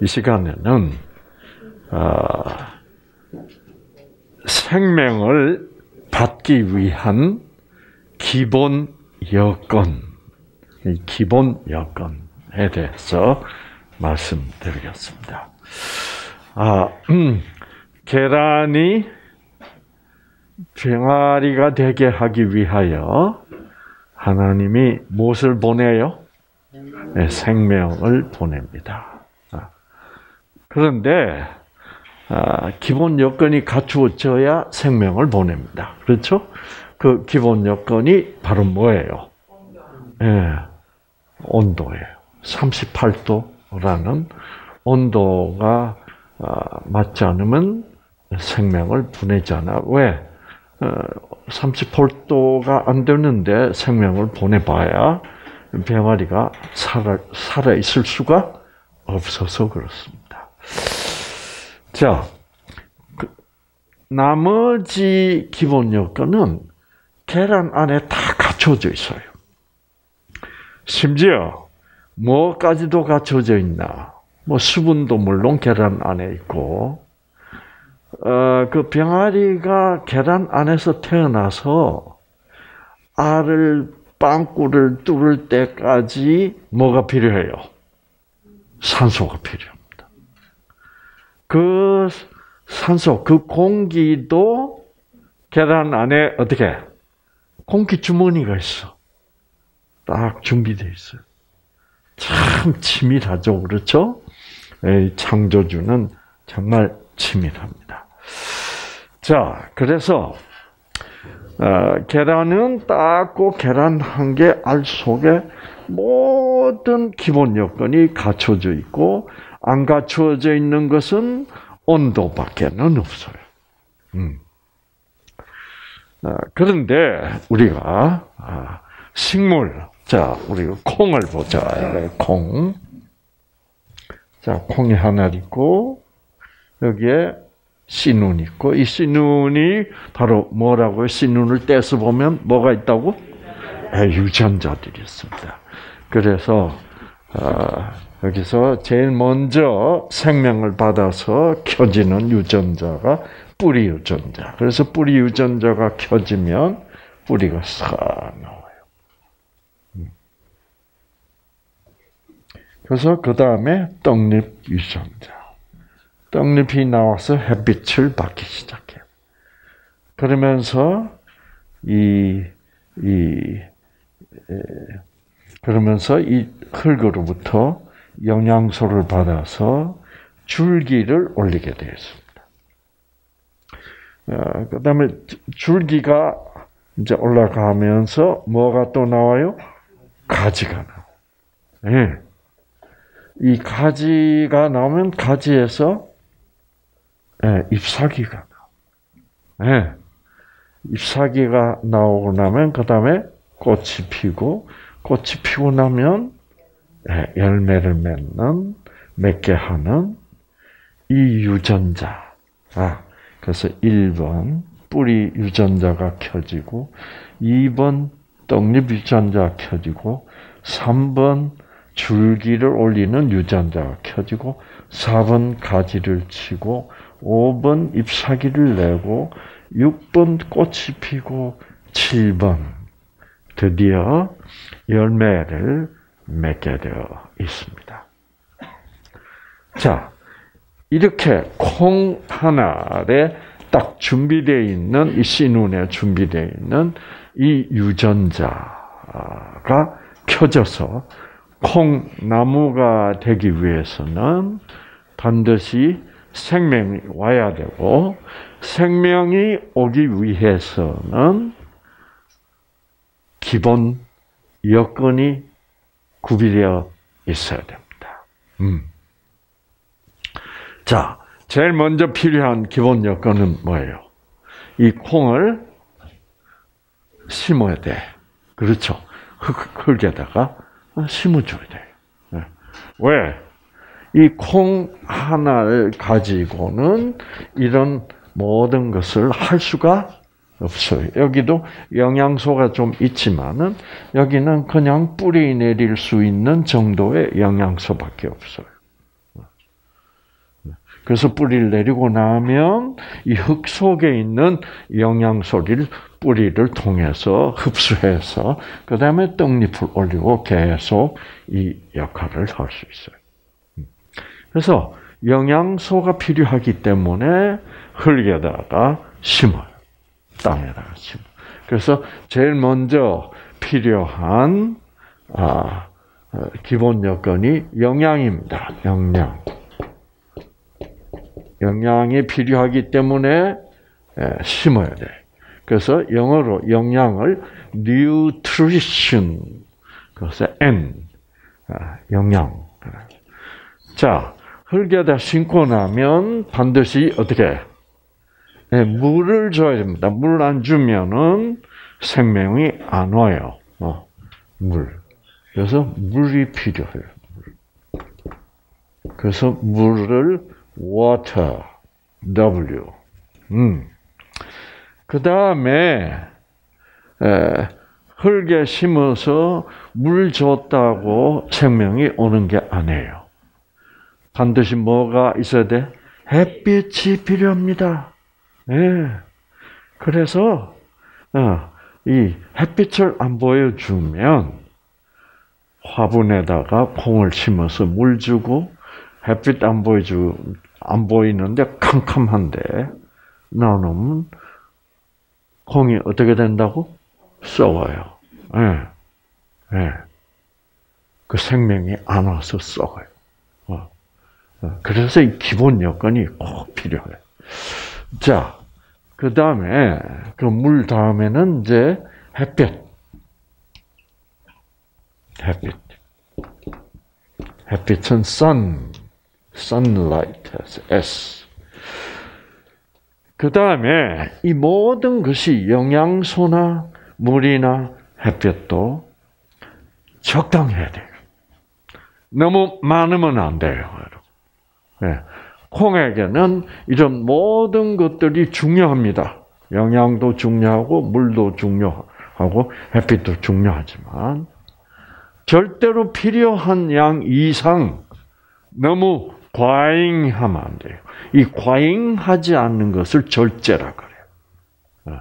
이 시간에는 생명을 받기 위한 기본 여건, 이 기본 여건에 대해서 말씀드리겠습니다. 계란이 병아리가 되게 하기 위하여 하나님이 무엇을 보내요? 네, 생명을 보냅니다. 그런데 기본 여건이 갖추어져야 생명을 보냅니다. 그렇죠? 그 기본 여건이 바로 뭐예요? 네, 온도예요. 38도라는 온도가 맞지 않으면 생명을 보내지 않아. 왜? 38도가 안 되는데 생명을 보내봐야 병아리가 살아 있을 수가 없어서 그렇습니다. 자, 나머지 기본 여건은 계란 안에 다 갖춰져 있어요. 심지어 뭐까지도 갖춰져 있나? 뭐 수분도 물론 계란 안에 있고, 그 병아리가 계란 안에서 태어나서 빵꾸를 뚫을 때까지 뭐가 필요해요? 산소가 필요합니다. 그 산소, 그 공기도 계란 안에 어떻게? 공기 주머니가 있어. 딱 준비되어 있어요. 참 치밀하죠, 그렇죠? 창조주는 정말 치밀합니다. 자, 그래서 계란은 딱 그 계란 한 개 알 속에 모든 기본 여건이 갖춰져 있고 안 갖춰져 있는 것은 온도밖에는 없어요. 그런데 우리가 식물, 자, 우리가 콩을 보자. 콩. 자, 콩이 하나 있고 여기에 씨눈 있고 이 씨눈이 바로 뭐라고요? 씨눈을 떼서 보면 뭐가 있다고? 유전자들이 있습니다. 그래서 여기서 제일 먼저 생명을 받아서 켜지는 유전자가 뿌리 유전자. 그래서 뿌리 유전자가 켜지면 뿌리가 싹 나와요. 그래서 그 다음에 떡잎 유전자. 떡잎이 나와서 햇빛을 받기 시작해요. 그러면서 그러면서 이 흙으로부터 영양소를 받아서 줄기를 올리게 되어 있습니다. 그 다음에 줄기가 이제 올라가면서 뭐가 또 나와요? 가지가 나와요. 네. 이 가지가 나오면 가지에서 잎사귀가 나와요. 잎사귀가 나오고 나면 그 다음에 꽃이 피고 꽃이 피고 나면 열매를 맺게 하는 이 유전자. 그래서 1번 뿌리 유전자가 켜지고 2번 떡잎 유전자가 켜지고 3번 줄기를 올리는 유전자가 켜지고 4번 가지를 치고 5번 잎사귀를 내고 6번 꽃이 피고 7번 드디어 열매를 맺게 되어 있습니다. 자, 이렇게 콩 하나에 딱 준비되어 있는 이 씨눈에 준비되어 있는 이 유전자가 켜져서 콩나무가 되기 위해서는 반드시 생명이 와야 되고 생명이 오기 위해서는 기본 여건이 구비되어 있어야 됩니다. 자, 제일 먼저 필요한 기본 여건은 뭐예요? 이 콩을 심어야 돼. 그렇죠? 흙에다가 심어줘야 돼요. 왜? 이 콩 하나를 가지고는 이런 모든 것을 할 수가 없어요. 여기도 영양소가 좀 있지만은 여기는 그냥 뿌리 내릴 수 있는 정도의 영양소밖에 없어요. 그래서 뿌리를 내리고 나면 이 흙 속에 있는 영양소를 뿌리를 통해서 흡수해서 그 다음에 떡잎을 올리고 계속 이 역할을 할 수 있어요. 그래서 영양소가 필요하기 때문에 흙에다가 심어요. 땅에다가 심어요. 그래서 제일 먼저 필요한 기본 여건이 영양입니다. 영양이 필요하기 때문에 심어야 돼요. 그래서 영어로 영양을 nutrition, 그래서 영양. 자, 흙에다 심고 나면 반드시 어떻게? 물을 줘야 됩니다. 물 안 주면은 생명이 안 와요. 물. 그래서 물이 필요해요. 그래서 물을 water, W. 그 다음에 흙에 심어서 물 줬다고 생명이 오는 게 아니에요. 반드시 뭐가 있어야 돼? 햇빛이 필요합니다. 그래서 이 햇빛을 안 보여주면 화분에다가 콩을 심어서 물 주고 햇빛 안 보이는데 캄캄한데 놔놓으면 콩이 어떻게 된다고? 썩어요. 그 생명이 안 와서 썩어요. 그래서 이 기본 여건이 꼭 필요해요. 자, 그 다음에 그 물 다음에는 이제 햇빛은 sunlight, S. 그 다음에 이 모든 것이 영양소나 물이나 햇빛도 적당해야 돼요. 너무 많으면 안 돼요. 콩에게는 이런 모든 것들이 중요합니다. 영양도 중요하고 물도 중요하고 햇빛도 중요하지만 절대로 필요한 양 이상 너무 과잉하면 안 돼요. 이 과잉하지 않는 것을 절제라 그래요.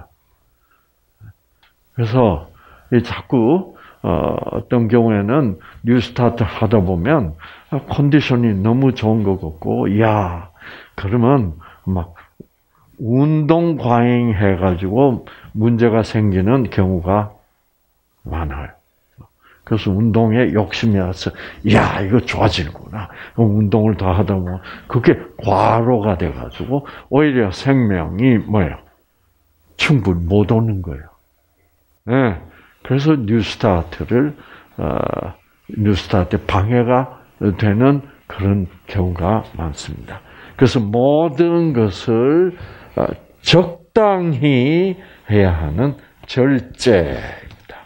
그래서 자꾸 어떤 경우에는 뉴스타트 하다 보면 컨디션이 너무 좋은 것 같고, 그러면 막 운동 과잉해가지고 문제가 생기는 경우가 많아요. 그래서 운동에 욕심이 와서, 이거 좋아지는구나. 운동을 더 하다 보면 그게 과로가 돼가지고 오히려 생명이 충분히 못 오는 거예요. 그래서 뉴스타트 방해가 되는 그런 경우가 많습니다. 그래서 모든 것을 적당히 해야 하는 절제입니다.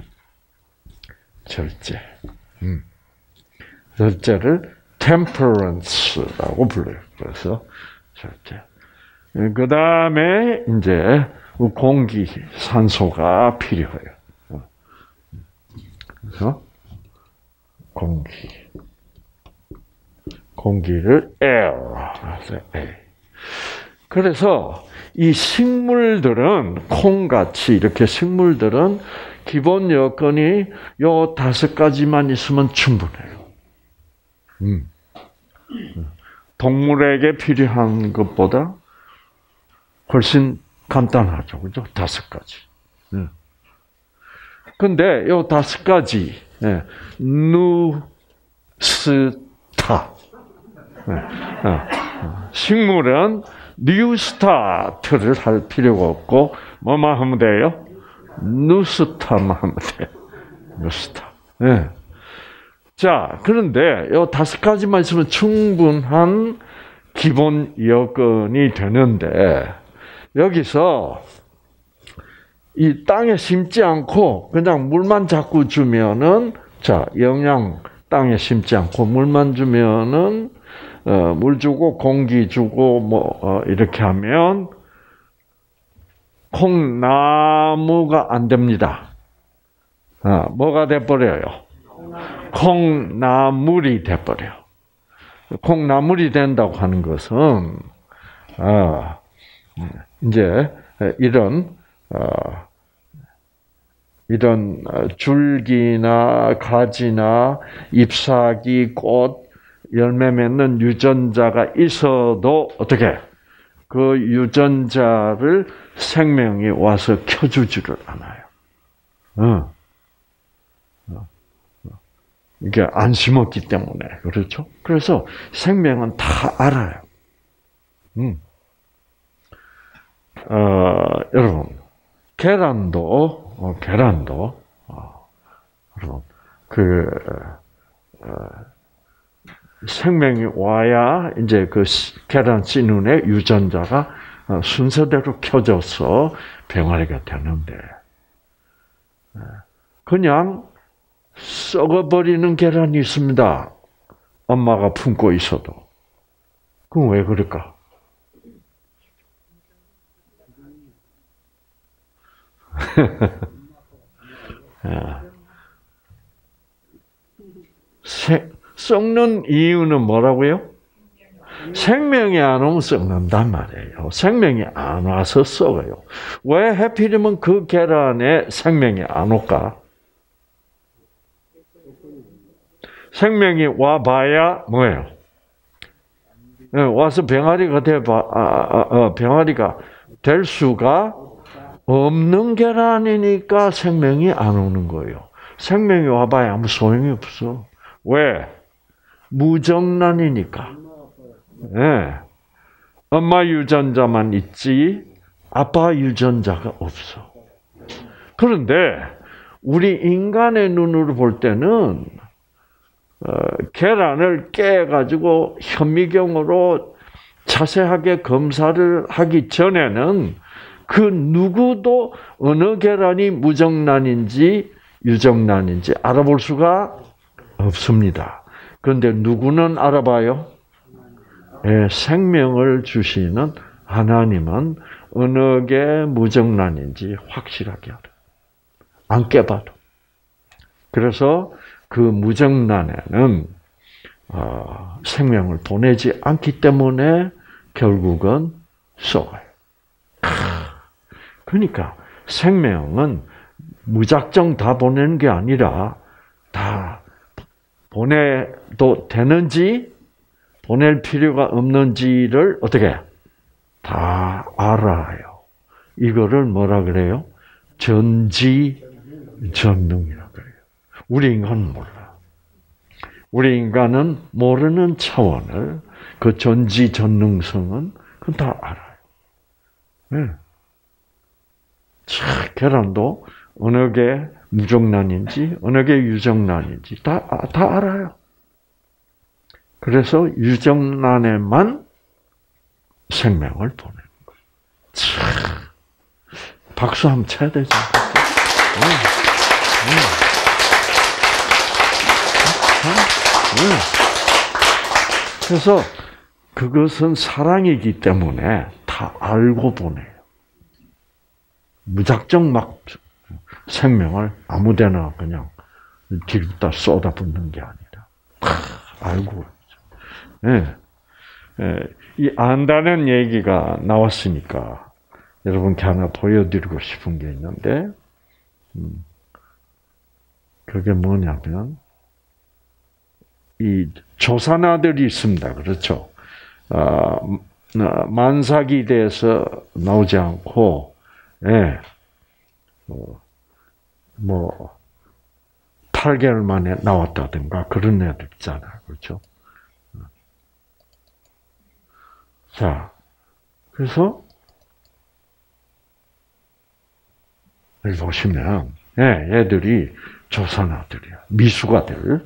절제를 temperance라고 불러요. 그래서 절제. 그 다음에 이제 공기, 산소가 필요해요. 그래서 공기를 air. 그래서 이 식물들은 콩같이 이렇게 식물들은 기본 여건이 요 5가지만 있으면 충분해요. 동물에게 필요한 것보다 훨씬 간단하죠, 그죠? 5가지. 근데 요 5가지 뉴스타. 식물은 뉴스타트를 할 필요가 없고 뭐만 하면 돼요? 뉴스타만 하면 돼요. 뉴스타. 자, 그런데 요 5가지만 있으면 충분한 기본 여건이 되는데 여기서 이 땅에 심지 않고 그냥 물만 자꾸 주면은 영양 땅에 심지 않고 물만 주면은 물 주고 공기 주고 이렇게 하면 콩나무가 안 됩니다. 뭐가 돼 버려요? 콩나물이 돼 버려. 콩나물이 된다고 하는 것은 이제 이런 줄기나 가지나 잎사귀, 꽃, 열매 맺는 유전자가 있어도 어떻게 그 유전자를 생명이 와서 켜주지를 않아요. 이게 안 심었기 때문에 그렇죠. 그래서 생명은 다 알아요. 여러분 계란도 여러분 생명이 와야 이제 그 계란 씨눈의 유전자가 순서대로 켜져서 병아리가 되는데 그냥 썩어버리는 계란이 있습니다. 엄마가 품고 있어도. 그럼 왜 그럴까? 썩는 이유는 뭐라고요? 생명이 안 오면 썩는단 말이에요. 생명이 안 와서 썩어요. 왜 하필이면 그 계란에 생명이 안 올까? 생명이 와봐야 뭐예요? 와서 병아리가 병아리가 될 수가 없는 계란이니까 생명이 안 오는 거예요. 생명이 와봐야 아무 소용이 없어. 왜? 무정란이니까. 네. 엄마 유전자만 있지 아빠 유전자가 없어. 그런데 우리 인간의 눈으로 볼 때는 계란을 깨가지고 현미경으로 자세하게 검사를 하기 전에는 그 누구도 어느 계란이 무정란인지 유정란인지 알아볼 수가 없습니다. 그런데 누구는 알아봐요? 예, 생명을 주시는 하나님은 어느 게 무정란인지 확실하게 알아요. 안 깨봐도. 그래서 그 무정란에는 생명을 보내지 않기 때문에 결국은 썩어요. 그러니까 생명은 무작정 다 보내는 게 아니라 다 보내도 되는지 보낼 필요가 없는지를 어떻게 다 알아요. 이거를 뭐라 그래요? 전지전능이라고 그래요. 우리 인간은 몰라. 우리 인간은 모르는 차원을 그 전지전능성은 그건 다 알아요. 네. 계란도 어느 게 무정란인지 어느 게 유정란인지 다 알아요. 그래서 유정란에만 생명을 보내는 거예요. 박수 한번 쳐야 되죠. 그래서 그것은 사랑이기 때문에 다 알고 보내요. 무작정 막 생명을 아무데나 그냥 뒤집다 쏟아붓는 게 아니라 알고. 네. 이 안다는 얘기가 나왔으니까 여러분께 하나 보여드리고 싶은 게 있는데 그게 뭐냐면 이 조산아들이 있습니다. 그렇죠? 만삭이 돼서 나오지 않고, 예, 8개월 만에 나왔다든가 그런 애들 있잖아요. 그렇죠? 자, 그래서 여기 보시면, 예, 애들이 조산아들이야. 미숙아들.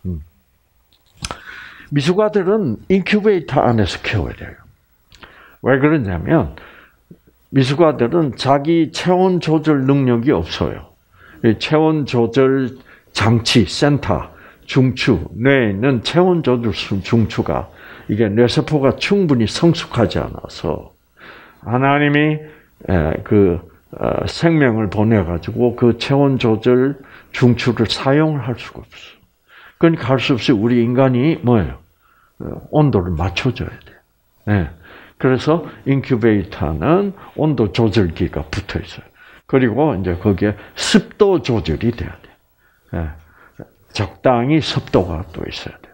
미숙아들은 인큐베이터 안에서 키워야 돼요. 왜 그러냐면 미숙아들은 자기 체온 조절 능력이 없어요. 체온 조절 장치, 센터, 중추, 뇌에 있는 체온 조절 중추가 이게 뇌세포가 충분히 성숙하지 않아서 하나님이 생명을 보내가지고 그 체온 조절 중추를 사용을 할 수가 없어. 그러니까 할 수 없이 우리 인간이 뭐예요? 온도를 맞춰줘야 돼. 네. 그래서 인큐베이터는 온도 조절기가 붙어 있어요. 그리고 이제 거기에 습도 조절이 돼야 돼. 네. 적당히 습도가 또 있어야 돼.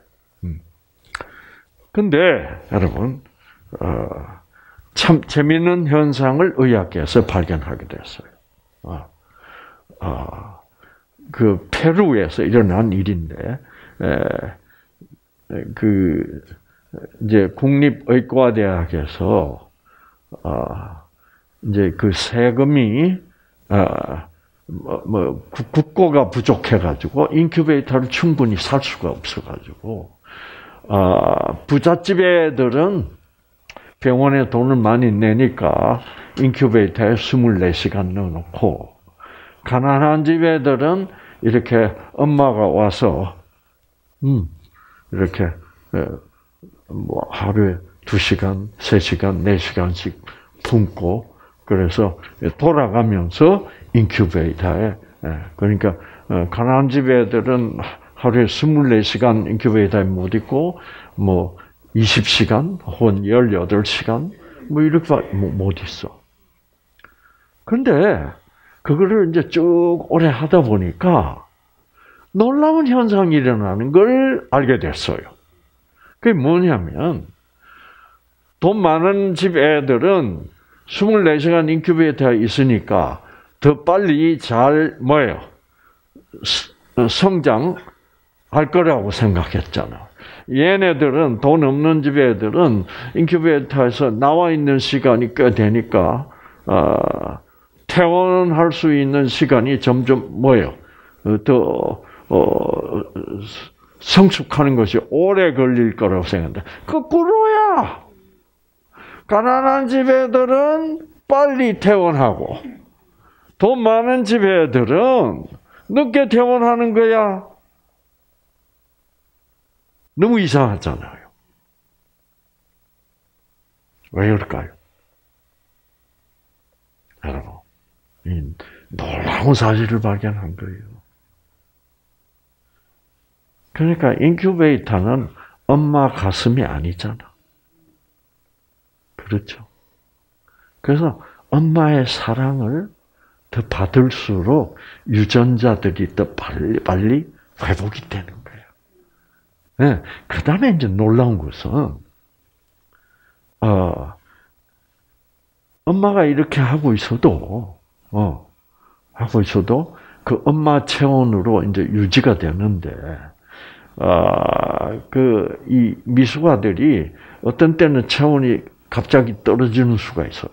근데 여러분 참 재미있는 현상을 의학계에서 발견하게 됐어요. 그 페루에서 일어난 일인데 그 이제 국립의과대학에서 이제 그 세금이 국고가 부족해가지고 인큐베이터를 충분히 살 수가 없어가지고 부잣집 애들은 병원에 돈을 많이 내니까 인큐베이터에 24시간 넣어놓고 가난한 집 애들은 이렇게 엄마가 와서 이렇게 뭐 하루에 2시간, 3시간, 4시간씩 품고 그래서 돌아가면서 인큐베이터에 그러니까 가난한 집 애들은 하루에 24시간 인큐베이터에 못 있고 뭐 20시간 혹은 18시간 뭐 이렇게 못 있어. 그런데 그거를 이제 쭉 오래 하다 보니까 놀라운 현상이 일어나는 걸 알게 됐어요. 그게 뭐냐면 돈 많은 집 애들은 24시간 인큐베이터에 있으니까 더 빨리 잘 성장할 거라고 생각했잖아. 얘네들은 돈 없는 집 애들은 인큐베이터에서 나와 있는 시간이 꽤 되니까 퇴원할 수 있는 시간이 점점 더 성숙하는 것이 오래 걸릴 거라고 생각한다. 거꾸로야. 가난한 집 애들은 빨리 퇴원하고 돈 많은 집 애들은 늦게 퇴원하는 거야. 너무 이상하잖아요. 왜 그럴까요? 여러분, 이 놀라운 사실을 발견한 거예요. 그러니까 인큐베이터는 엄마 가슴이 아니잖아. 그렇죠? 그래서 엄마의 사랑을 더 받을수록 유전자들이 더 빨리 회복이 되는 거예요. 네. 그 다음에 이제 놀라운 것은, 엄마가 이렇게 하고 있어도 그 엄마 체온으로 이제 유지가 되는데, 이 미숙아들이 어떤 때는 체온이 갑자기 떨어지는 수가 있어요.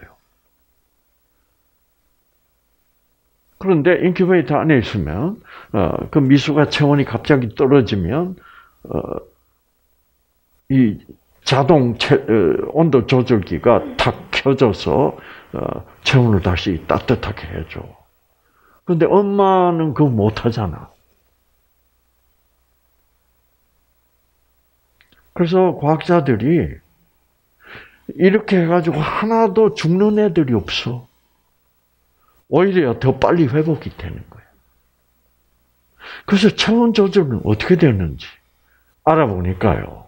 그런데 인큐베이터 안에 있으면, 그 미숙아 체온이 갑자기 떨어지면, 이 자동 온도 조절기가 탁 켜져서, 체온을 다시 따뜻하게 해줘. 근데 엄마는 그거 못 하잖아. 그래서 과학자들이 이렇게 해가지고 하나도 죽는 애들이 없어. 오히려 더 빨리 회복이 되는 거예요. 그래서 체온 조절은 어떻게 되는지 알아보니까요.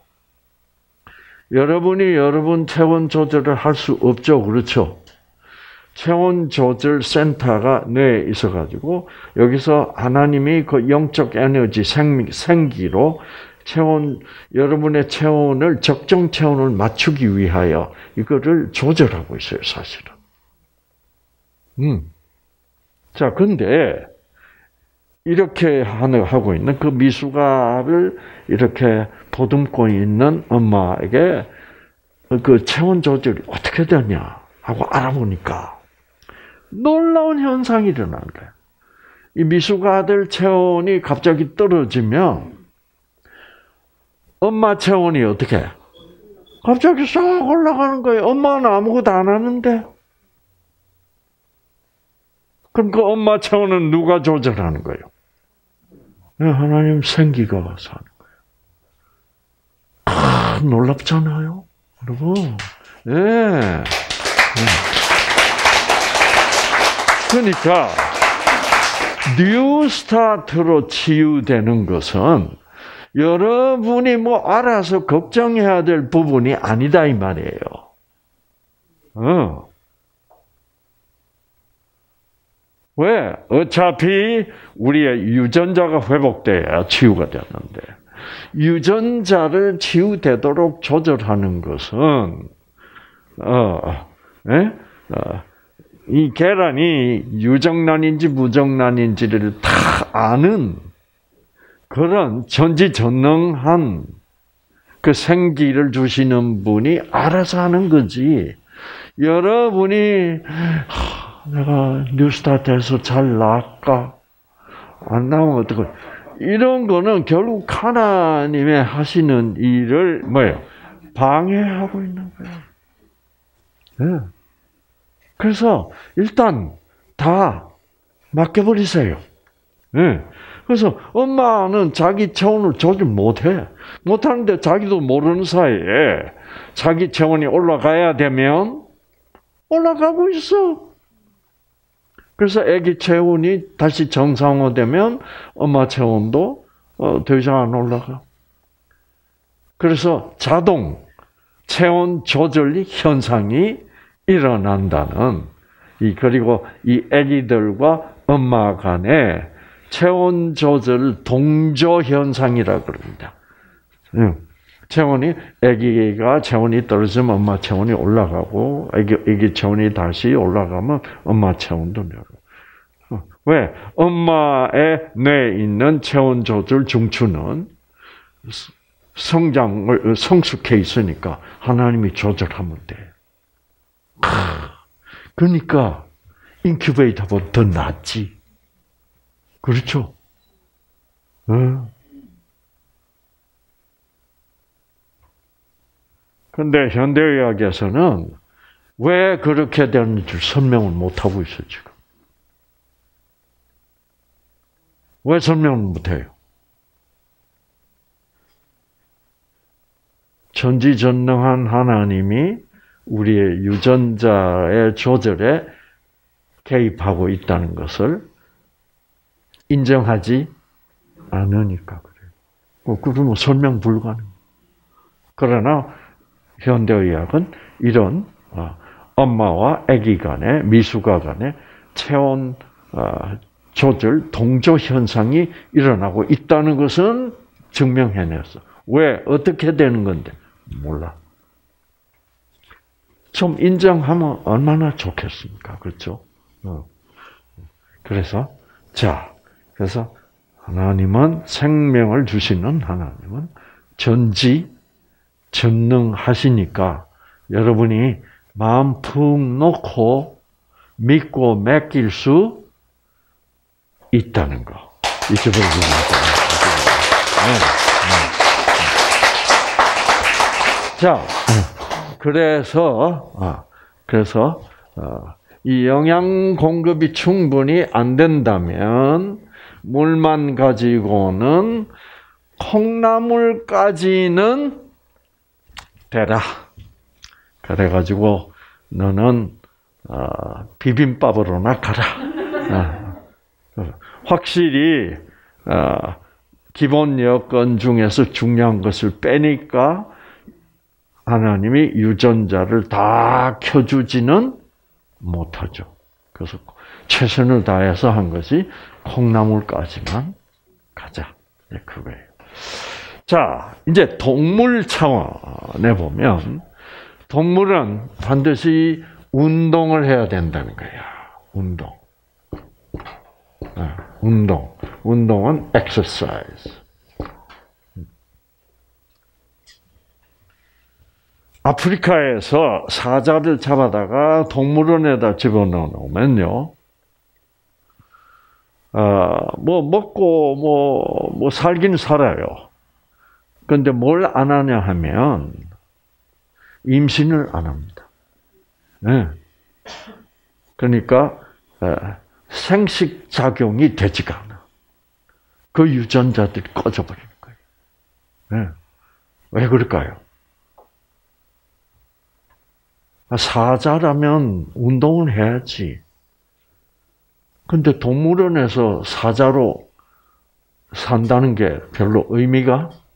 여러분이 여러분 체온 조절을 할 수 없죠. 그렇죠? 체온 조절 센터가 뇌에 있어가지고 여기서 하나님이 그 영적 에너지 생기로 여러분의 체온을 적정 체온을 맞추기 위하여 이거를 조절하고 있어요, 사실은. 자, 근데 이렇게 하고 있는 그 미숙아를 이렇게 보듬고 있는 엄마에게 그 체온 조절이 어떻게 되냐 하고 알아보니까 놀라운 현상이 일어나는 거예요. 이 미숙아들 체온이 갑자기 떨어지면 엄마 체온이 어떻게 해? 갑자기 싹 올라가는 거예요. 엄마는 아무것도 안 하는데. 그럼 그 엄마 체온은 누가 조절하는 거예요? 하나님 생기가 와서 하는 거예요. 놀랍잖아요, 여러분. 네. 그러니까 뉴 스타트로 치유되는 것은 여러분이 뭐 알아서 걱정해야 될 부분이 아니다 이 말이에요. 왜? 어차피 우리의 유전자가 회복돼야 치유가 되는데 유전자를 치유되도록 조절하는 것은 이 계란이 유정란인지 무정란인지를 다 아는 그런 전지전능한 그 생기를 주시는 분이 알아서 하는 거지. 여러분이 내가 뉴스타트에서 잘 나갈까? 안 나오면 어떡해? 이런 거는 결국 하나님의 하시는 일을 방해하고 있는 거예요. 네. 그래서 일단 다 맡겨버리세요. 네. 그래서 엄마는 자기 체온을 조절 못해. 못하는데 자기도 모르는 사이에 자기 체온이 올라가야 되면 올라가고 있어. 그래서 아기 체온이 다시 정상화되면 엄마 체온도 더 이상 안 올라가. 그래서 자동 체온 조절 현상이 일어난다는 그리고 이 아기들과 엄마 간에 체온 조절 동조 현상이라고 그럽니다. 아기가 체온이 떨어지면 엄마 체온이 올라가고, 아기 체온이 다시 올라가면 엄마 체온도 내려가고. 왜? 엄마의 뇌에 있는 체온 조절 중추는 성숙해 있으니까 하나님이 조절하면 돼. 그러니까 인큐베이터보다 더 낫지. 그렇죠? 그런데 현대의학에서는 왜 그렇게 되는지 설명을 못하고 있어요, 지금. 왜 설명을 못해요? 전지전능한 하나님이 우리의 유전자의 조절에 개입하고 있다는 것을 인정하지 않으니까 그래요. 그러면 설명 불가능. 그러나 현대의학은 이런 엄마와 아기 간의 미숙아 간의 체온 조절 동조 현상이 일어나고 있다는 것은 증명해냈어. 왜? 어떻게 되는 건데? 몰라. 좀 인정하면 얼마나 좋겠습니까? 그렇죠? 그래서 하나님은 생명을 주시는 하나님은 전능하시니까 여러분이 마음 푹 놓고 믿고 맡길 수 있다는 거. 잊어버리지 마세요. 그래서 이 영양 공급이 충분히 안 된다면 물만 가지고는 콩나물까지는 되라. 그래가지고 너는 비빔밥으로나 가라. 확실히 기본 여건 중에서 중요한 것을 빼니까 하나님이 유전자를 다 켜주지는 못하죠. 그래서 최선을 다해서 한 것이 콩나물까지만 가자. 그거예요. 자, 이제 동물 차원에 보면 동물은 반드시 운동을 해야 된다는 거야. 운동은 exercise. 아프리카에서 사자를 잡아다가 동물원에다 집어넣으면요, 먹고 살긴 살아요. 그런데 뭘 안 하냐 하면 임신을 안 합니다. 네. 그러니까 생식 작용이 되지가 않아. 그 유전자들이 꺼져버리는 거예요. 네. 왜 그럴까요? 사자라면 운동을 해야지. 근데 동물원에서 사자로 산다는 게 별로 의미가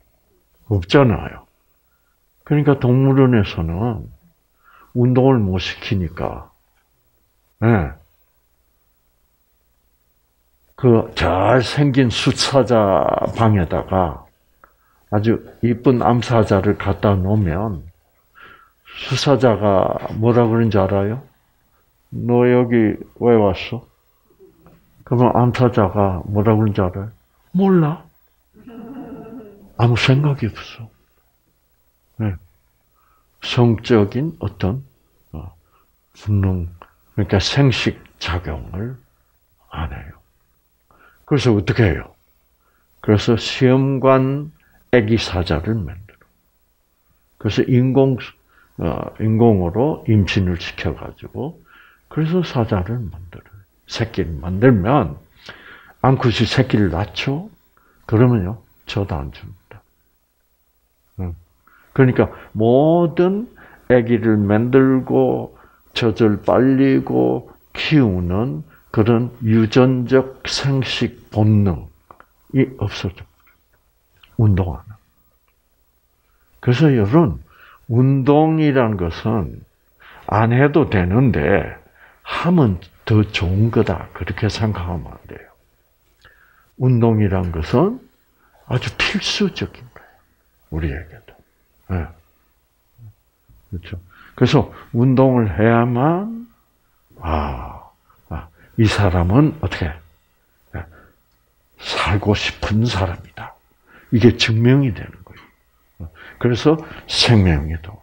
없잖아요. 그러니까 동물원에서는 운동을 못 시키니까, 네. 그 잘생긴 수사자 방에다가 아주 이쁜 암사자를 갖다 놓으면 수사자가 뭐라 그러는지 알아요? 너 여기 왜 왔어? 그러면 암사자가 뭐라 그러는지 알아요? 몰라. 아무 생각이 없어. 네. 성적인 어떤 본능, 그러니까 생식 작용을 안 해요. 그래서 어떻게 해요? 그래서 시험관 아기 사자를 만들어. 그래서 인공으로 임신을 시켜가지고, 그래서 사자를 만들어요. 새끼를 만들면, 암컷이 새끼를 낳죠? 그러면요, 저도 안 줍니다. 그러니까 모든 아기를 만들고, 젖을 빨리고, 키우는 그런 유전적 생식 본능이 없어져. 운동 안 하고. 그래서 여러분, 운동이란 것은 안 해도 되는데, 하면 더 좋은 거다. 그렇게 생각하면 안 돼요. 운동이란 것은 아주 필수적인 거예요. 우리에게도. 네. 그렇죠. 그래서 운동을 해야만, 이 사람은 어떻게 살고 싶은 사람이다. 이게 증명이 되는 거예요. 그래서 생명에도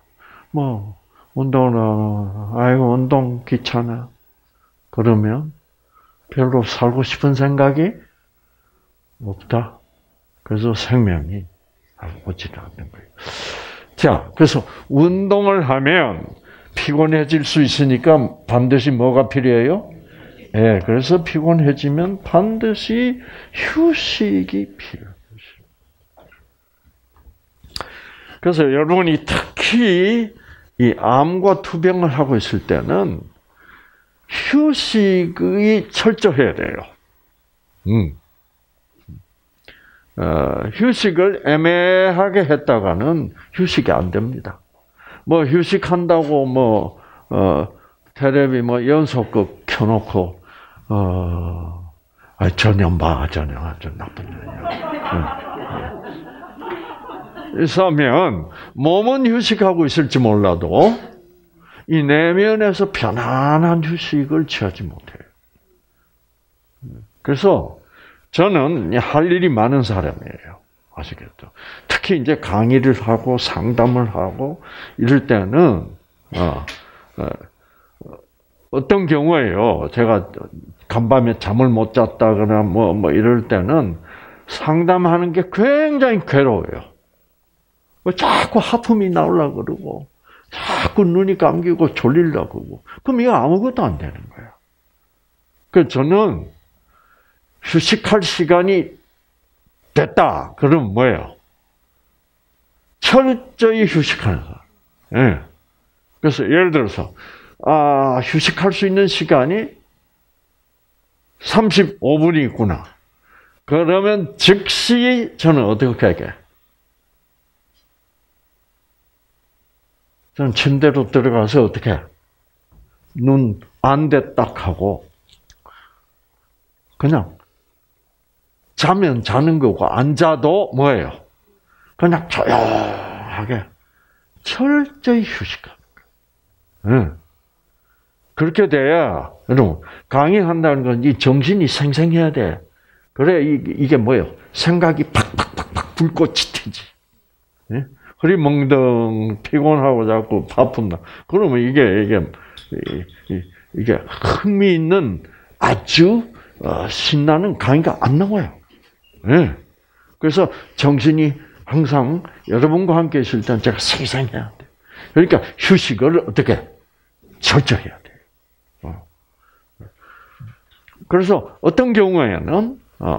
운동 귀찮아. 그러면 별로 살고 싶은 생각이 없다. 그래서 생명이 오지 않는 거예요. 자, 그래서 운동을 하면 피곤해질 수 있으니까 반드시 뭐가 필요해요? 네, 그래서 피곤해지면 반드시 휴식이 필요해요. 그래서 여러분이 특히 이 암과 투병을 하고 있을 때는 휴식이 철저해야 돼요. 휴식을 애매하게 했다가는 휴식이 안 됩니다. 휴식한다고 텔레비 연속극 켜놓고 전혀 아주 나쁜 년이야. 그러면 몸은 휴식하고 있을지 몰라도 이 내면에서 편안한 휴식을 취하지 못해요. 그래서 저는 할 일이 많은 사람이에요. 아시겠죠? 특히 이제 강의를 하고 상담을 하고 이럴 때는 어떤 경우에요. 제가 간밤에 잠을 못 잤다거나 이럴 때는 상담하는 게 굉장히 괴로워요. 자꾸 하품이 나오려고 그러고 자꾸 눈이 감기고 졸리려고 그러고 그럼 이거 아무것도 안 되는 거예요. 그래서 저는 휴식할 시간이 됐다. 그러면 뭐예요? 철저히 휴식하는 사람. 네. 그래서 예를 들어서 휴식할 수 있는 시간이 35분이 있구나. 그러면 즉시 저는 어떻게 할게? 저는 침대로 들어가서 어떻게 해? 눈 안대 딱 하고 그냥 자면 자는 거고 안 자도 뭐예요? 그냥 조용하게 철저히 휴식하는 거예요. 그렇게 돼야 여러분 강의한다는 건 이 정신이 생생해야 돼. 그래 이게 뭐예요? 생각이 팍팍팍팍 불꽃이 튀지. 흐리멍덩 피곤하고 자꾸 바쁜다. 그러면 이게 흥미있는 아주 신나는 강의가 안 나와요. 네. 그래서 정신이 항상 여러분과 함께 있을 때는 제가 생생해야 돼요. 그러니까 휴식을 어떻게 철저히 해야 돼요. 그래서 어떤 경우에는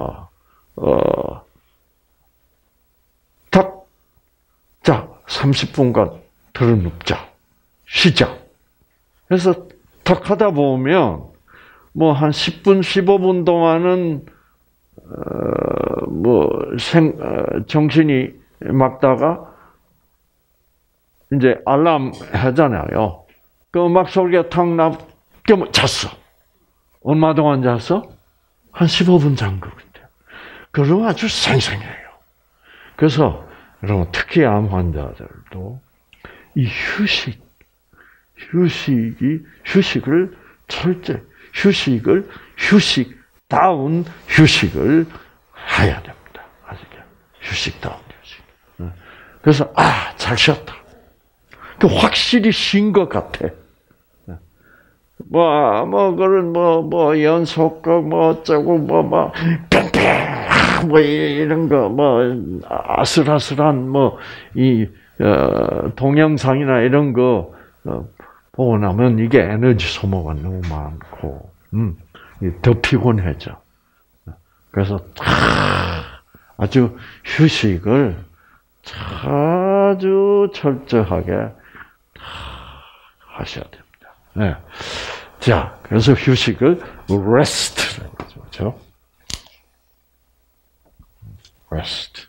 자 30분간 들어눕자, 쉬자. 그래서 탁 하다 보면 한 10분, 15분 동안은 정신이 막다가 이제 알람 하잖아요. 그 음악 소리가 탁 나면 잤어. 얼마 동안 잤어? 한 15분 잔 것 같아요. 그럼 아주 생생해요. 그래서 여러분 특히 암 환자들도 이 휴식을 휴식다운 휴식을 해야 됩니다. 아시죠? 휴식다운 휴식. 그래서 잘 쉬었다. 그 확실히 쉰 것 같아. 연속극, 어쩌고, 이런 거, 아슬아슬한, 동영상이나 이런 거, 보고 나면 이게 에너지 소모가 너무 많고, 더 피곤해져. 그래서 아주 휴식을 아주 철저하게 하셔야 됩니다. 네. 자, 그래서 휴식을 rest라고 하죠. 그렇죠? rest.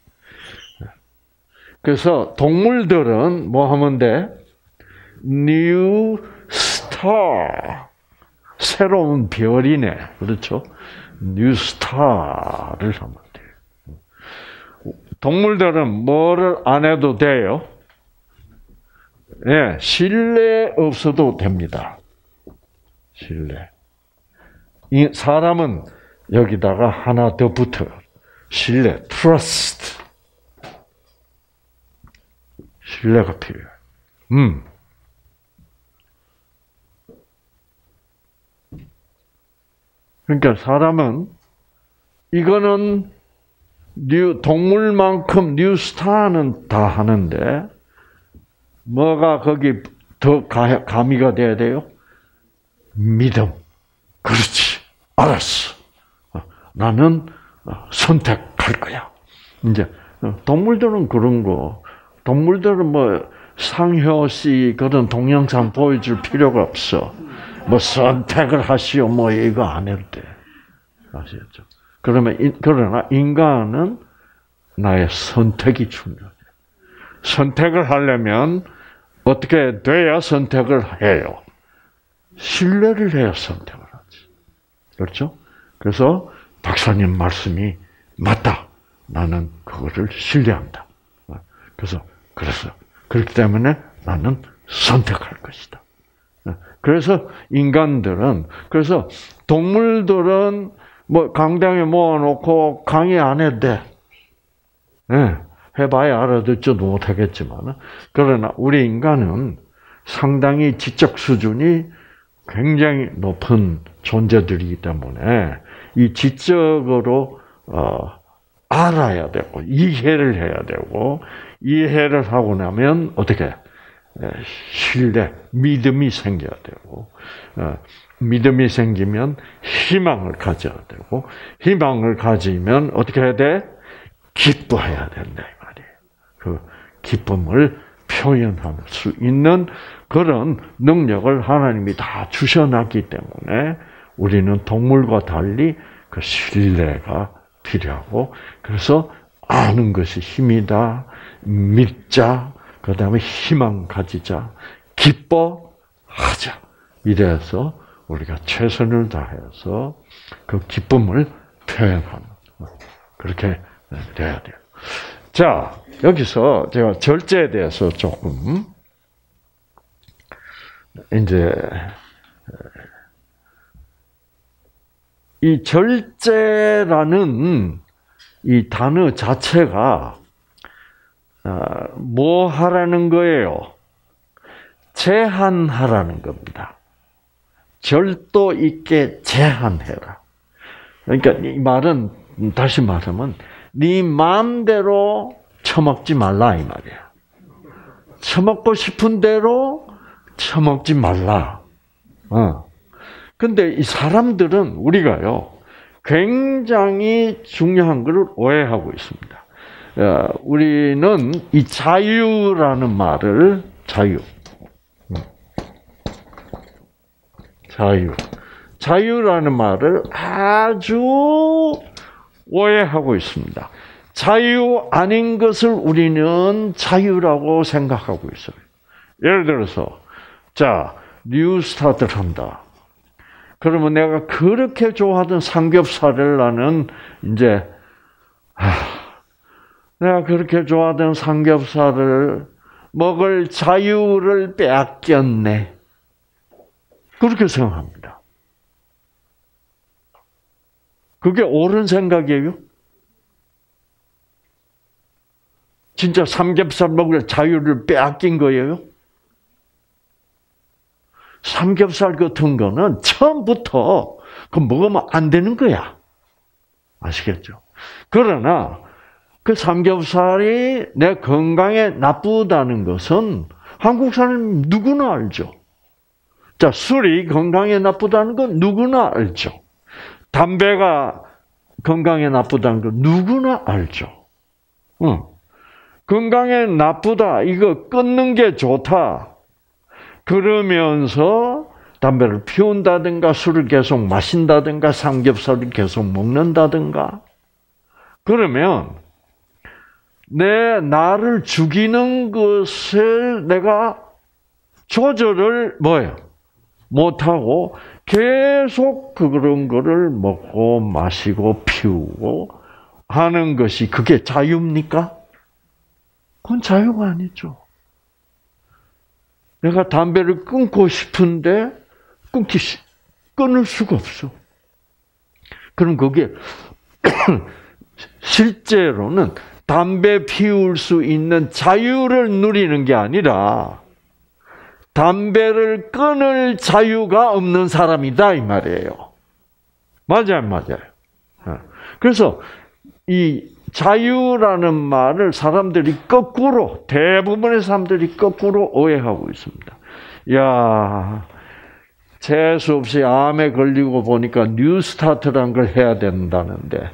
그래서 동물들은 뭐 하면 돼? new star. 새로운 별이네. 그렇죠? new star를 하면 돼요. 동물들은 뭐를 안 해도 돼요? 네, 실내 없어도 됩니다. 실내. 사람은 여기다가 하나 더 붙어요. 신뢰, trust. 신뢰가 필요해요. 그러니까 사람은 이거는 동물만큼 뉴스타는 다 하는데 뭐가 거기 더 가미가 돼야 돼요? 믿음. 그렇지. 알았어. 나는 선택할 거야. 이제 동물들은 그런 거. 동물들은 상효씨 그런 동영상 보여줄 필요가 없어. 선택을 하시오. 이거 안 해도 돼. 아시겠죠? 그러나 인간은 나의 선택이 중요해. 선택을 하려면 어떻게 돼야 선택을 해요? 신뢰를 해야 선택을 하지. 그렇죠? 그래서 박사님 말씀이 맞다. 나는 그거를 신뢰한다. 그래서 그렇기 때문에 나는 선택할 것이다. 그래서 그래서 동물들은 강당에 모아놓고 강의 안 해도 돼. 네, 해봐야 알아듣지도 못하겠지만, 그러나 우리 인간은 상당히 지적 수준이 굉장히 높은 존재들이기 때문에 이 지적으로 알아야 되고 이해를 해야 되고 이해를 하고 나면 어떻게 신뢰, 믿음이 생겨야 되고 믿음이 생기면 희망을 가져야 되고 희망을 가지면 어떻게 해야 돼? 기뻐해야 된다 이 말이에요. 그 기쁨을 표현할 수 있는 그런 능력을 하나님이 다 주셔놨기 때문에 우리는 동물과 달리 그 신뢰가 필요하고 그래서 아는 것이 힘이다. 믿자. 그다음에 희망 가지자. 기뻐하자. 이래서 우리가 최선을 다해서 그 기쁨을 표현하는 그렇게 돼야 돼요. 자, 여기서 제가 절제에 대해서 조금 이제 이 절제라는 이 단어 자체가 뭐 하라는 거예요? 제한하라는 겁니다. 절도 있게 제한해라. 그러니까 이 말은 다시 말하면 네 마음대로 처먹지 말라 이 말이야. 처먹고 싶은 대로 처먹지 말라. 근데 이 사람들은 우리가요 굉장히 중요한 것을 오해하고 있습니다. 우리는 이 자유라는 말을 자유라는 말을 아주 오해하고 있습니다. 자유 아닌 것을 우리는 자유라고 생각하고 있어요. 예를 들어서, 자, 뉴스타트를 한다. 그러면 내가 그렇게 좋아하던 삼겹살을 나는 이제, 내가 그렇게 좋아하던 삼겹살을 먹을 자유를 빼앗겼네. 그렇게 생각합니다. 그게 옳은 생각이에요? 진짜 삼겹살 먹을 자유를 빼앗긴 거예요? 삼겹살 같은 거는 처음부터 그 먹으면 안 되는 거야. 아시겠죠? 그러나 그 삼겹살이 내 건강에 나쁘다는 것은 한국 사람 누구나 알죠. 자, 술이 건강에 나쁘다는 건 누구나 알죠. 담배가 건강에 나쁘다는 건 누구나 알죠. 건강에 나쁘다, 이거 끊는 게 좋다. 그러면서 담배를 피운다든가 술을 계속 마신다든가 삼겹살을 계속 먹는다든가. 그러면 나를 죽이는 것을 내가 조절을 못하고 계속 그런 거를 먹고 마시고 피우고 하는 것이 그게 자유입니까? 그건 자유가 아니죠. 내가 담배를 끊고 싶은데 끊을 수가 없어. 그럼 그게 실제로는 담배 피울 수 있는 자유를 누리는 게 아니라 담배를 끊을 자유가 없는 사람이다 이 말이에요. 맞아요. 그래서 이 자유라는 말을 대부분의 사람들이 거꾸로 오해하고 있습니다. 야, 재수 없이 암에 걸리고 보니까 뉴스타트라는 걸 해야 된다는데,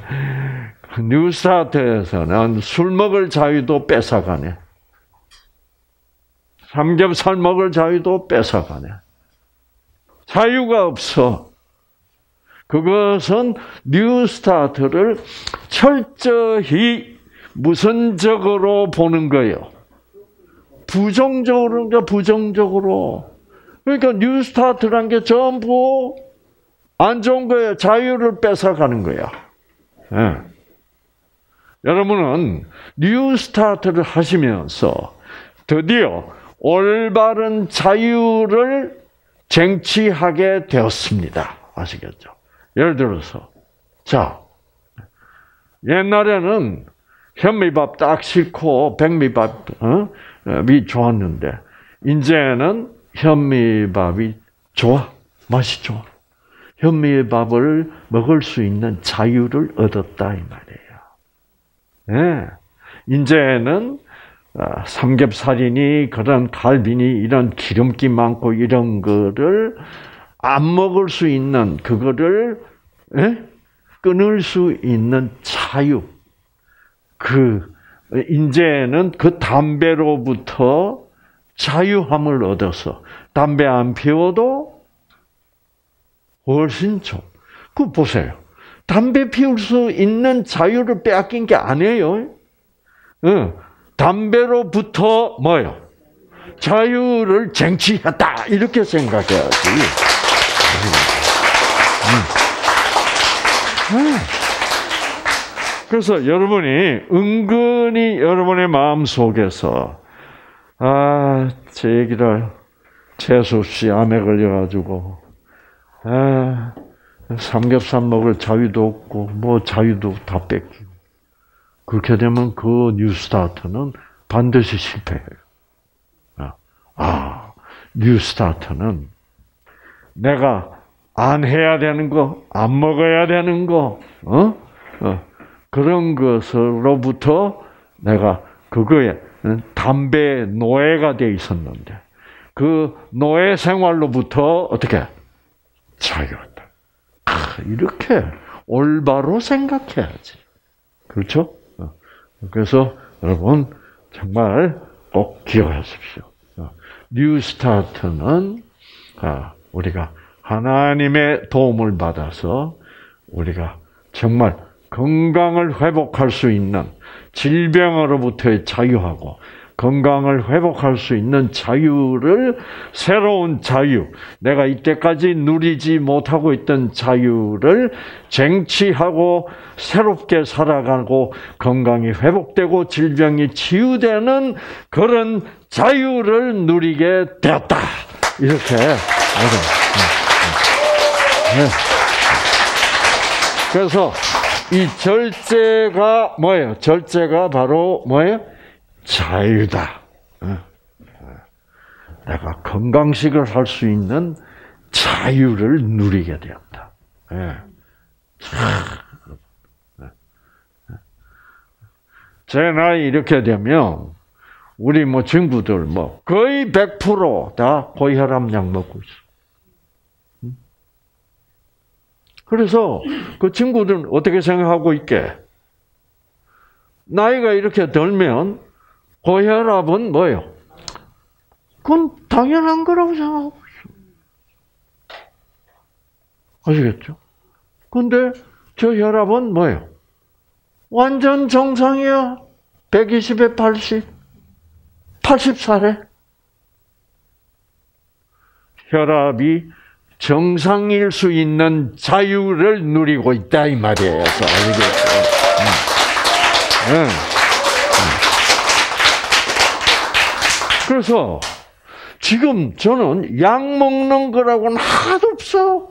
뉴스타트에서는 술 먹을 자유도 뺏어가네. 삼겹살 먹을 자유도 뺏어가네. 자유가 없어. 그것은 뉴스타트를 철저히 무선적으로 보는 거예요. 부정적으로. 그러니까 뉴스타트란 게 전부 안 좋은 거예요. 자유를 뺏어가는 거야. 네. 여러분은 뉴스타트를 하시면서 드디어 올바른 자유를 쟁취하게 되었습니다. 아시겠죠? 예를 들어서, 자, 옛날에는 현미밥 딱 싫고 백미밥이 좋았는데, 이제는 현미밥이 좋아, 맛이 좋아. 현미밥을 먹을 수 있는 자유를 얻었다 이 말이에요. 네. 이제는 삼겹살이니 그런 갈비니 이런 기름기 많고 이런 거를 안 먹을 수 있는 그거를 끊을 수 있는 자유. 이제는 그 담배로부터 자유함을 얻어서 담배 안 피워도 훨씬 좋. 그 보세요. 담배 피울 수 있는 자유를 빼앗긴 게 아니에요. 담배로부터 자유를 쟁취했다 이렇게 생각해야지. 그래서 여러분이 은근히 여러분의 마음 속에서 제 얘기를 재수 없이 암에 걸려가지고 삼겹살 먹을 자유도 없고 자유도 다 뺏기고 그렇게 되면 그 뉴스타트는 반드시 실패해요. 뉴스타트는 내가 안 해야 되는 거, 안 먹어야 되는 거, 그런 것으로부터 내가 그거에 담배 노예가 돼 있었는데 그 노예 생활로부터 어떻게 자유했다. 이렇게 올바로 생각해야지. 그렇죠? 그래서 여러분 정말 꼭 기억하십시오. 뉴스타트는 우리가 하나님의 도움을 받아서 우리가 정말 건강을 회복할 수 있는 질병으로부터의 자유하고 건강을 회복할 수 있는 자유를 새로운 자유, 내가 이때까지 누리지 못하고 있던 자유를 쟁취하고 새롭게 살아가고 건강이 회복되고 질병이 치유되는 그런 자유를 누리게 되었다. 이렇게. 그래서 이 절제가 뭐예요? 절제가 바로 뭐예요? 자유다. 내가 건강식을 할 수 있는 자유를 누리게 되었다. 제 나이 이렇게 되면 우리 뭐 친구들 거의 100% 고혈압약 먹고 있어. 그래서 그 친구들은 어떻게 생각하고 있게? 나이가 이렇게 들면 고혈압은 뭐예요? 그건 당연한 거라고 생각하고 있어. 아시겠죠? 근데 저 혈압은 뭐예요? 완전 정상이야. 120에 80. 80살에. 혈압이 정상일 수 있는 자유를 누리고 있다 이 말이에요. 아시겠죠? 그래서 지금 저는 약 먹는 거라고는 하나도 없어.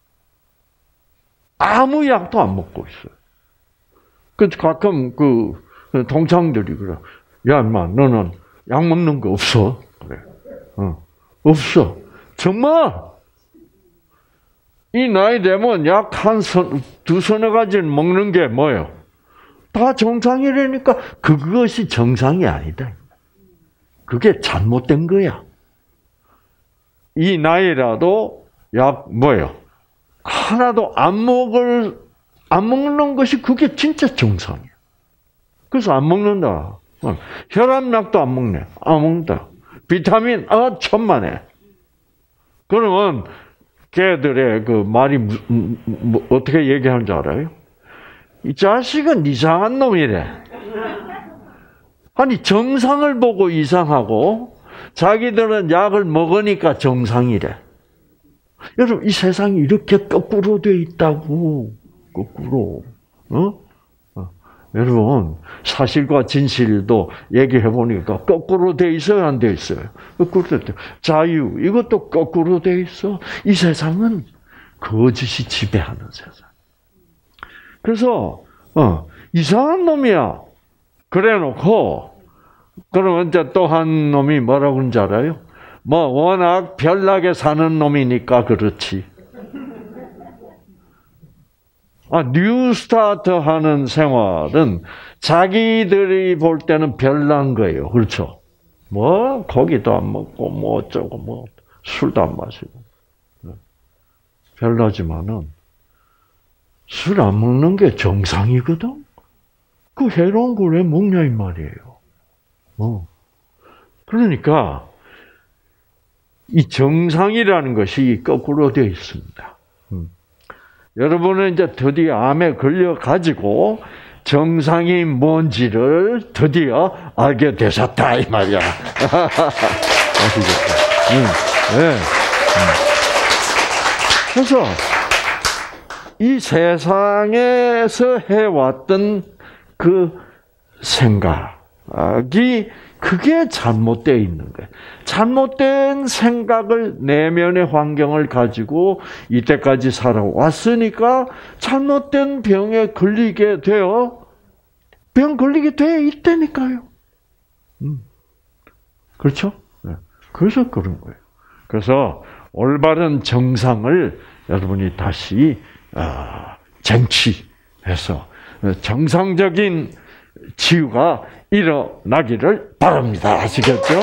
아무 약도 안 먹고 있어요. 그래서 가끔 그 동창들이 그래. 야, 인마, 너는 약 먹는 거 없어? 그래. 없어. 정말. 이 나이 되면 약 두서너 가지를 먹는 게 뭐예요? 다 정상이라니까. 그것이 정상이 아니다. 그게 잘못된 거야. 이 나이라도 약 뭐예요? 하나도 안 먹는 것이 그게 진짜 정상이야. 그래서 안 먹는다. 혈압약도 안 먹네. 안 먹는다. 비타민 천만에. 그러면 걔들의 그 말이 어떻게 얘기하는 줄 알아요? 이 자식은 이상한 놈이래. 아니 정상을 보고 이상하고 자기들은 약을 먹으니까 정상이래. 여러분 이 세상이 이렇게 거꾸로 돼 있다고. 거꾸로. 여러분 사실과 진실도 얘기해 보니까 거꾸로 돼 있어요, 안 돼 있어요? 거꾸로 돼 있어요. 자유 이것도 거꾸로 돼 있어. 이 세상은 거짓이 지배하는 세상. 그래서 이상한 놈이야. 그래놓고 그러면 이제 또 한 놈이 뭐라고 그런지 알아요? 워낙 별나게 사는 놈이니까 그렇지. 뉴스타트 하는 생활은 자기들이 볼 때는 별난 거예요. 그렇죠? 고기도 안 먹고, 어쩌고, 술도 안 마시고. 별나지만은, 술 안 먹는 게 정상이거든? 그 해로운 걸 왜 먹냐, 이 말이에요. 그러니까, 이 정상이라는 것이 거꾸로 되어 있습니다. 여러분은 이제 드디어 암에 걸려가지고 정상이 뭔지를 드디어 알게 되셨다, 이 말이야. 아시겠죠? 네. 그래서 이 세상에서 해왔던 그 생각이 그게 잘못되어 있는 거예요. 잘못된 생각을 내면의 환경을 가지고 이때까지 살아왔으니까 잘못된 병에 걸리게 되어 병 걸리게 돼 있다니까요. 그렇죠? 그래서 그런 거예요. 그래서 올바른 정상을 여러분이 다시 쟁취해서 정상적인 치유가 일어나기를 바랍니다. 아시겠죠?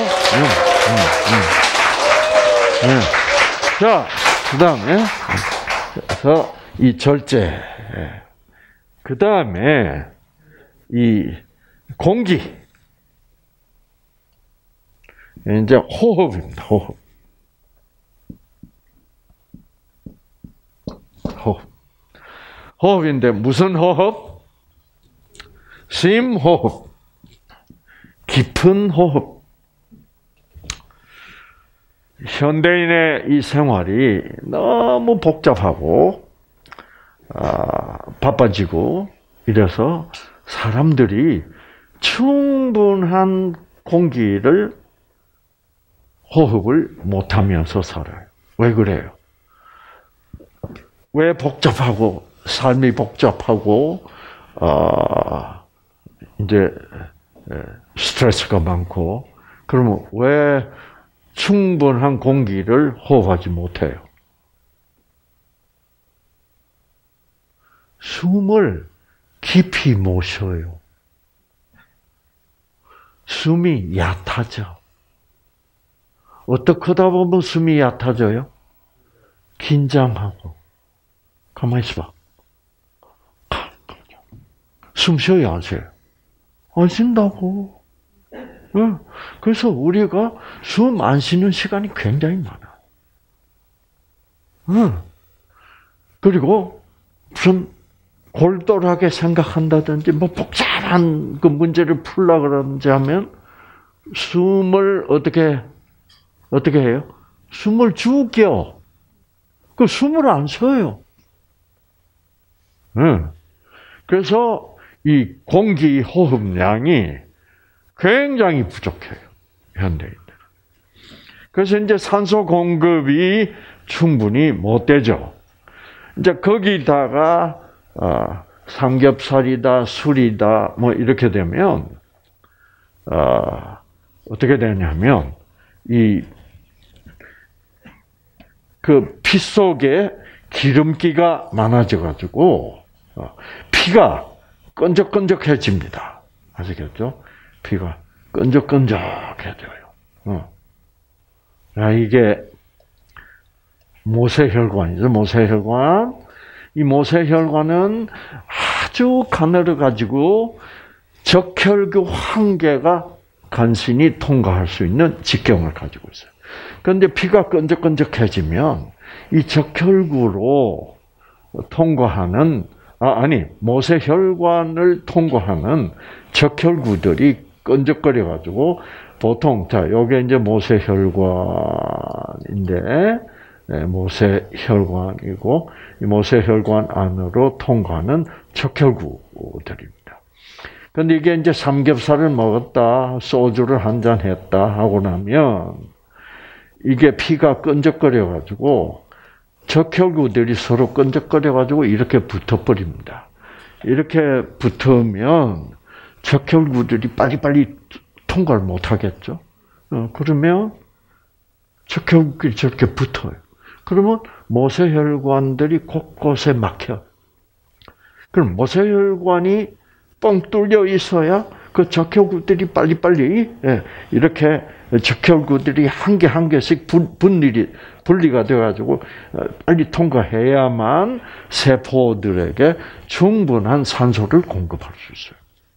자, 그 다음에, 그래서 이 절제. 그 다음에, 이 공기. 이제 호흡입니다. 호흡. 호흡인데 무슨 호흡? 심호흡, 깊은 호흡. 현대인의 이 생활이 너무 복잡하고 바빠지고 이래서 사람들이 충분한 공기를 호흡을 못하면서 살아요. 왜 그래요? 왜 복잡하고 삶이 복잡하고 이제 스트레스가 많고 그러면 왜 충분한 공기를 호흡하지 못해요? 숨을 깊이 못 쉬어요. 숨이 얕아져. 어떻게 하다 보면 숨이 얕아져요? 긴장하고. 가만히 있어봐. 숨 쉬어야 안 쉬어요? 안 쉰다고. 그래서 우리가 숨 안 쉬는 시간이 굉장히 많아요. 그리고 무슨 골똘하게 생각한다든지 뭐 복잡한 그 문제를 풀려고 그러는지 하면 숨을 어떻게 해요? 숨을 죽여. 그 숨을 안 쉬어요. 그래서 이 공기 호흡량이 굉장히 부족해요. 현대인들. 그래서 이제 산소 공급이 충분히 못 되죠. 이제 거기다가 삼겹살이다, 술이다, 뭐 이렇게 되면 어떻게 되냐면 그 피 속에 기름기가 많아져가지고 피가 끈적끈적해집니다. 아시겠죠? 피가 끈적끈적해져요. 이게 모세혈관이죠. 모세혈관. 이 모세혈관은 아주 가늘어가지고 적혈구 한 개가 간신히 통과할 수 있는 직경을 가지고 있어요. 그런데 피가 끈적끈적해지면 이 적혈구로 통과하는 모세혈관을 통과하는 적혈구들이 끈적거려가지고 보통 요게 이제 모세혈관인데 모세혈관이고 이 모세혈관 안으로 통과하는 적혈구들입니다. 그런데 이게 이제 삼겹살을 먹었다, 소주를 한잔 했다 하고 나면 이게 피가 끈적거려가지고 적혈구들이 서로 끈적거려가지고 이렇게 붙어버립니다. 이렇게 붙으면 적혈구들이 빨리빨리 통과를 못하겠죠. 그러면 적혈구들이 저렇게 붙어요. 그러면 모세혈관들이 곳곳에 막혀. 그럼 모세혈관이 뻥 뚫려 있어야 그 적혈구들이 빨리빨리 이렇게 적혈구들이 한 개 한 개씩 분리가 되어가지고 빨리 통과해야만 세포들에게 충분한 산소를 공급할 수 있어요.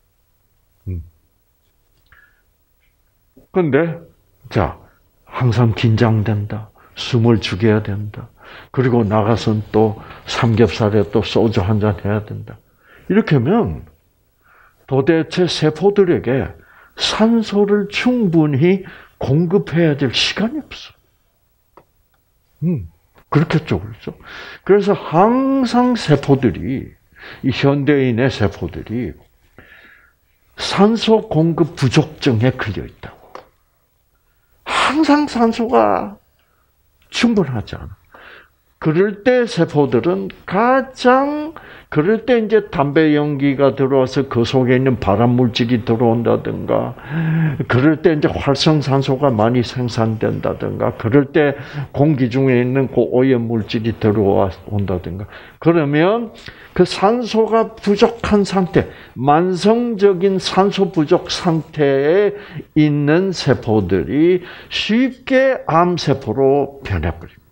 그런데 항상 긴장된다. 숨을 죽여야 된다. 그리고 나가서는 또 삼겹살에 또 소주 한잔 해야 된다. 이렇게 하면 도대체 세포들에게 산소를 충분히 공급해야 될 시간이 없어. 그렇겠죠, 그렇죠? 그래서 항상 세포들이, 이 현대인의 세포들이 산소 공급 부족증에 걸려 있다고. 항상 산소가 충분하지 않아. 그럴 때 세포들은 그럴 때 이제 담배 연기가 들어와서 그 속에 있는 발암 물질이 들어온다든가, 그럴 때 이제 활성산소가 많이 생산된다든가, 그럴 때 공기 중에 있는 그 오염 물질이 들어온다든가, 그러면 그 산소가 부족한 상태, 만성적인 산소 부족 상태에 있는 세포들이 쉽게 암세포로 변해버립니다.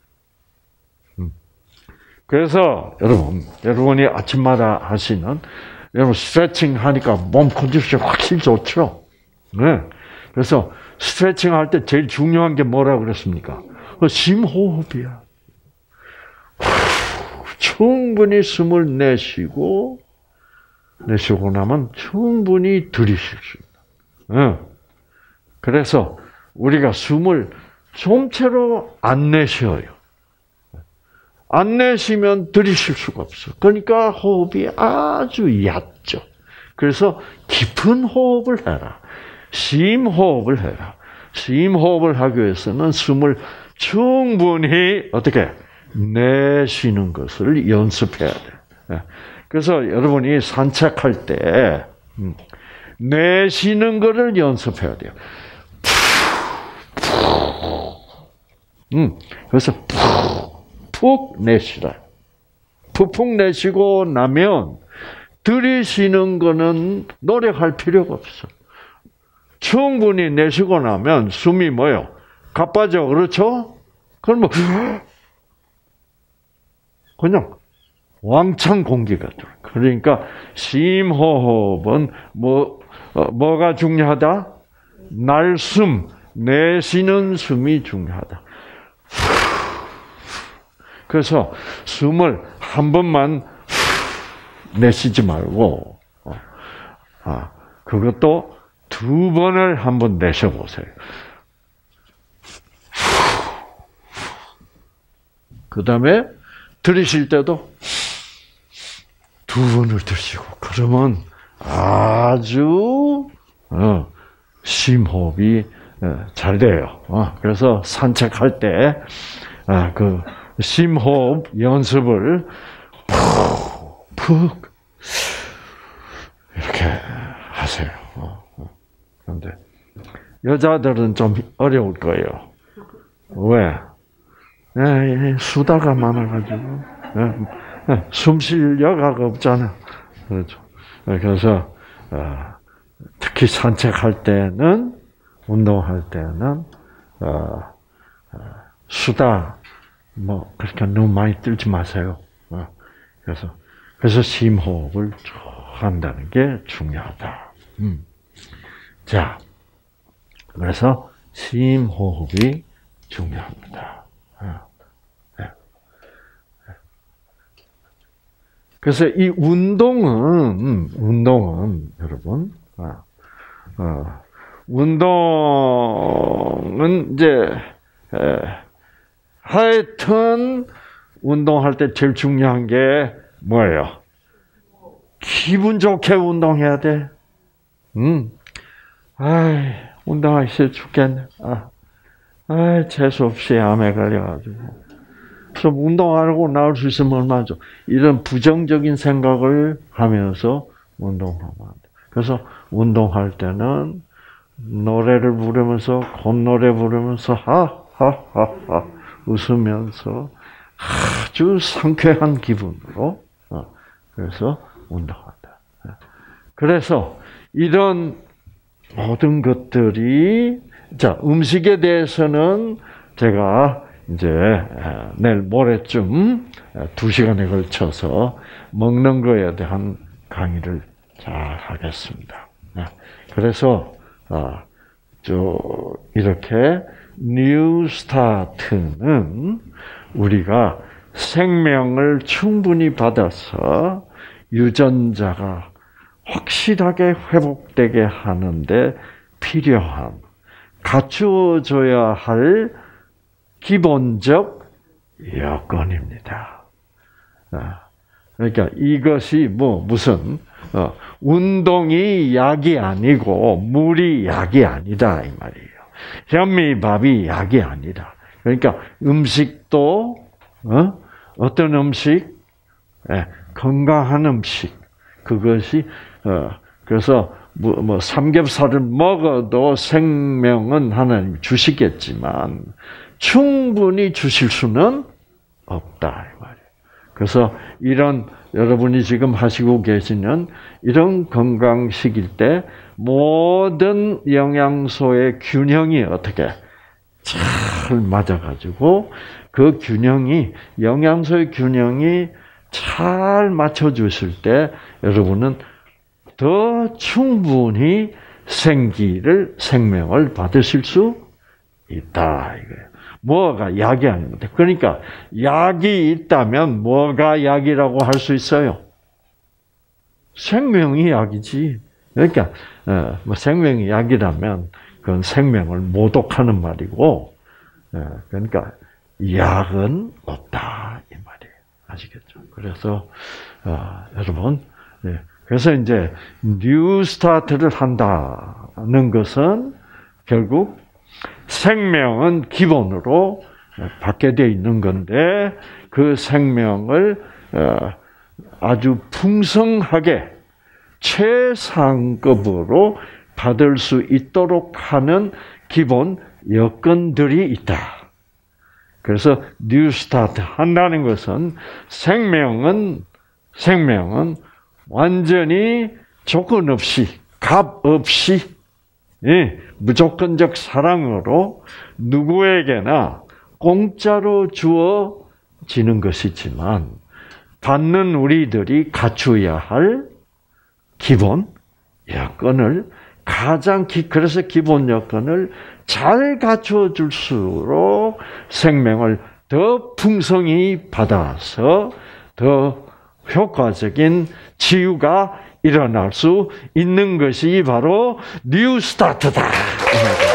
그래서 여러분이 아침마다 하시는 스트레칭 하니까 몸 컨디션이 확실히 좋죠. 네. 그래서 스트레칭 할 때 제일 중요한 게 뭐라고 그랬습니까? 심호흡이야. 충분히 숨을 내쉬고 내쉬고 나면 충분히 들이쉴 수 있다. 그래서 우리가 숨을 좀채로 안 내쉬어요. 안 내쉬면 들이쉴 수가 없어. 그러니까 호흡이 아주 얕죠. 그래서 깊은 호흡을 해라. 심호흡을 해라. 심호흡을 하기 위해서는 숨을 충분히 어떻게 내쉬는 것을 연습해야 돼. 그래서 여러분이 산책할 때 내쉬는 것을 연습해야 돼요. 그래서 푹 내쉬라. 푹푹 내쉬고 나면 들이쉬는 거는 노력할 필요가 없어. 충분히 내쉬고 나면 숨이 뭐요? 가빠져. 그렇죠? 그럼 뭐 그냥 왕창 공기가 들어. 그러니까 심호흡은 뭐가 중요하다? 날숨, 내쉬는 숨이 중요하다. 그래서 숨을 한 번만 내쉬지 말고, 그것도 두 번을 한번 내쉬어보세요. 그 다음에 들이쉴 때도 두 번을 들이쉬고, 그러면 아주 심호흡이 잘 돼요. 그래서 산책할 때 그 심호흡 연습을 푹 이렇게 하세요. 그런데 여자들은 좀 어려울 거예요. 왜? 수다가 많아가지고 숨 쉴 여가가 없잖아. 그렇죠. 그래서 특히 산책할 때는, 운동할 때는 수다 그렇게 너무 많이 떨지 마세요. 그래서 심호흡을 쭉 한다는 게 중요하다. 자, 그래서 심호흡이 중요합니다. 그래서 이 운동은 여러분, 운동은 이제 하여튼 운동할 때 제일 중요한 게 뭐예요? 기분 좋게 운동해야 돼. 운동하기 싫어 죽겠네. 재수 없이 암에 걸려가지고. 그래서 운동하고 나올 수 있으면 얼마나 좋아. 이런 부정적인 생각을 하면서 운동하면 안 돼. 그래서 운동할 때는 노래를 부르면서, 콧노래 부르면서, 하하하하 웃으면서 아주 상쾌한 기분으로, 그래서 운동한다. 그래서 이런 모든 것들이, 자, 음식에 대해서는 제가 이제 내일 모레쯤 2시간에 걸쳐서 먹는 거에 대한 강의를 잘 하겠습니다. 그래서 이렇게 뉴 스타트는 우리가 생명을 충분히 받아서 유전자가 확실하게 회복되게 하는데 필요한, 갖추어져야 할 기본적 여건입니다. 그러니까 이것이 무슨 운동이 약이 아니고 물이 약이 아니다 이 말이에요. 현미밥이 약이 아니다. 그러니까 음식도 어떤 음식, 건강한 음식, 그것이 그래서 삼겹살을 먹어도 생명은 하나님이 주시겠지만 충분히 주실 수는 없다 이 말이에요. 그래서 이런 여러분이 지금 하시고 계시는 이런 건강식일 때 모든 영양소의 균형이 어떻게 잘 맞아가지고 그 균형이, 영양소의 균형이 잘 맞춰주실 때 여러분은 더 충분히 생명을 받으실 수 있다 이거예요. 뭐가 약이 아닙니다. 그러니까 약이 있다면 뭐가 약이라고 할 수 있어요? 생명이 약이지. 그러니까 뭐 생명이 약이라면 그건 생명을 모독하는 말이고, 그러니까 약은 없다 이 말이에요. 아시겠죠? 그래서 여러분, 그래서 이제 뉴 스타트를 한다는 것은 결국 생명은 기본으로 받게 돼 있는 건데 그 생명을 아주 풍성하게 최상급으로 받을 수 있도록 하는 기본 여건들이 있다. 그래서 뉴 스타트 한다는 것은 생명은 완전히 조건 없이, 값 없이, 무조건적 사랑으로 누구에게나 공짜로 주어지는 것이지만 받는 우리들이 갖추어야 할 기본 여건을 그래서 기본 여건을 잘 갖추어 줄수록 생명을 더 풍성히 받아서 더 효과적인 치유가 일어날 수 있는 것이 바로 뉴 스타트다.